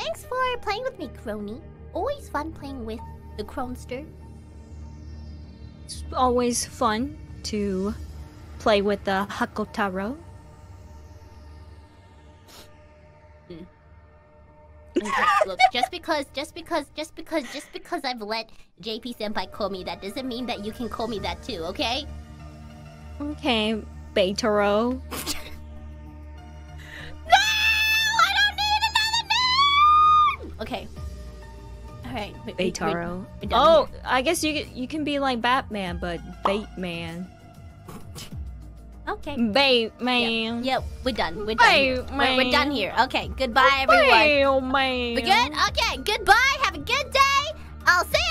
thanks for playing with me, Kronii. Always fun playing with the Kronster. It's always fun to play with the Hakotaro. Okay, look, just because I've let JP Senpai call me that doesn't mean that you can call me that too, okay? Okay, Beitaro. No! I don't need another name! Okay. Alright. Beitaro. Oh, I guess you can be like Batman, but Bateman. Okay. Bateman. Yep, we're done. We're done here. Okay, goodbye everyone. Bateman. We're good? Okay, goodbye. Have a good day. I'll see you